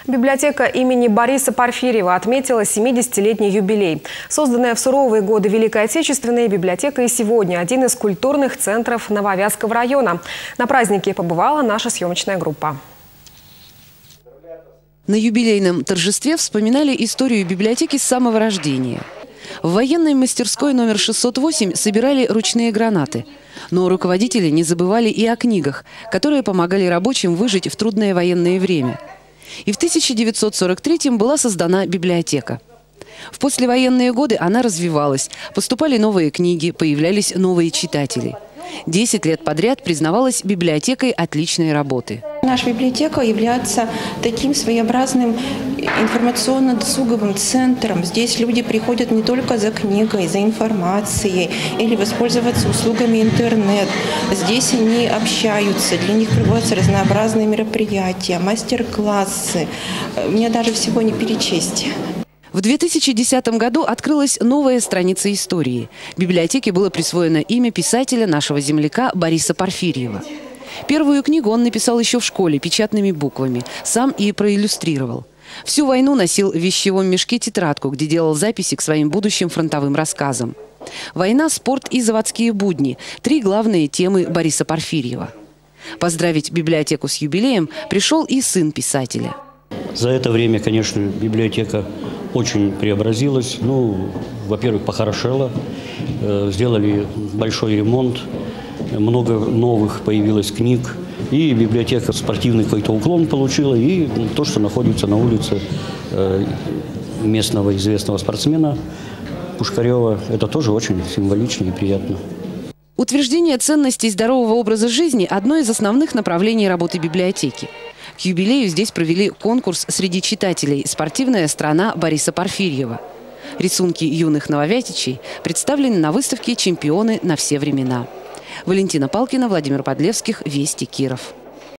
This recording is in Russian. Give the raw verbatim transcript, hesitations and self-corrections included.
Библиотека имени Бориса Порфирьева отметила семидесятилетний юбилей. Созданная в суровые годы Великой Отечественной, библиотека и сегодня один из культурных центров Нововязского района. На празднике побывала наша съемочная группа. На юбилейном торжестве вспоминали историю библиотеки с самого рождения. В военной мастерской номер шестьсот восемь собирали ручные гранаты. Но руководители не забывали и о книгах, которые помогали рабочим выжить в трудное военное время. И в тысяча девятьсот сорок третьем была создана библиотека. В послевоенные годы она развивалась, поступали новые книги, появлялись новые читатели. Десять лет подряд признавалась библиотекой отличной работы. Наша библиотека является таким своеобразным информационно-досуговым центром. Здесь люди приходят не только за книгой, за информацией или воспользоваться услугами интернет. Здесь они общаются, для них проводятся разнообразные мероприятия, мастер-классы. Мне даже всего не перечесть. В две тысячи десятом году открылась новая страница истории. Библиотеке было присвоено имя писателя нашего земляка Бориса Порфирьева. Первую книгу он написал еще в школе печатными буквами, сам и проиллюстрировал. Всю войну носил в вещевом мешке тетрадку, где делал записи к своим будущим фронтовым рассказам. Война, спорт и заводские будни – три главные темы Бориса Порфирьева. Поздравить библиотеку с юбилеем пришел и сын писателя. За это время, конечно, библиотека очень преобразилась. Ну, во-первых, похорошела, сделали большой ремонт, много новых появилось книг. И библиотека спортивный какой-то уклон получила. И то, что находится на улице местного известного спортсмена Пушкарева, это тоже очень символично и приятно. Утверждение ценностей здорового образа жизни – одно из основных направлений работы библиотеки. К юбилею здесь провели конкурс среди читателей «Спортивная страна Бориса Порфирьева». Рисунки юных нововятичей представлены на выставке «Чемпионы на все времена». Валентина Палкина, Владимир Подлевских, Вести, Киров.